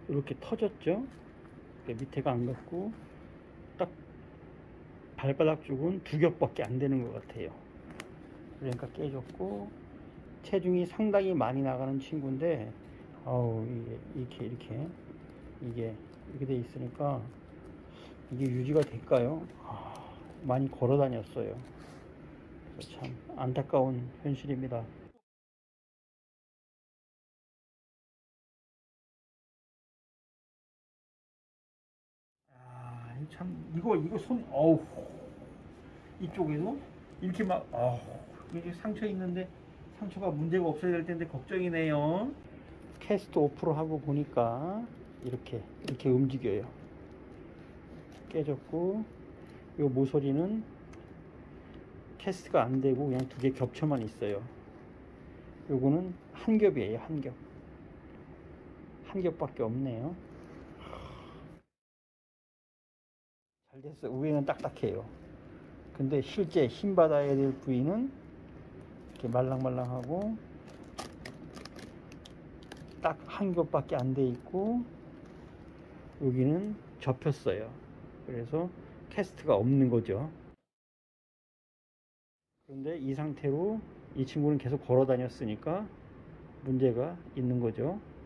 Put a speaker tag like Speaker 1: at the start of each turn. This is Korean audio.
Speaker 1: 이렇게 터졌죠. 밑에가 안 갔고 딱 발바닥 쪽은 두 겹밖에 안 되는 것 같아요. 그러니까 깨졌고, 체중이 상당히 많이 나가는 친구인데, 아우, 이게 이렇게 돼 있으니까 이게 유지가 될까요? 많이 걸어 다녔어요. 참 안타까운 현실입니다. 참 이거 손, 어우, 이쪽에도 이렇게 막, 이게 상처 있는데 상처가 문제가 없어야 될 텐데 걱정이네요. 캐스트 오프로 하고 보니까 이렇게 움직여요. 깨졌고, 요 모서리는 캐스트가 안 되고 그냥 두 개 겹쳐만 있어요. 요거는 한 겹이에요. 한 겹밖에 없네요. 잘 됐어. 위에는 딱딱해요. 근데 실제 힘 받아야 될 부위는 이렇게 말랑말랑하고 딱 한 겹밖에 안 돼 있고, 여기는 접혔어요. 그래서 캐스트가 없는 거죠. 그런데 이 상태로 이 친구는 계속 걸어 다녔으니까 문제가 있는 거죠.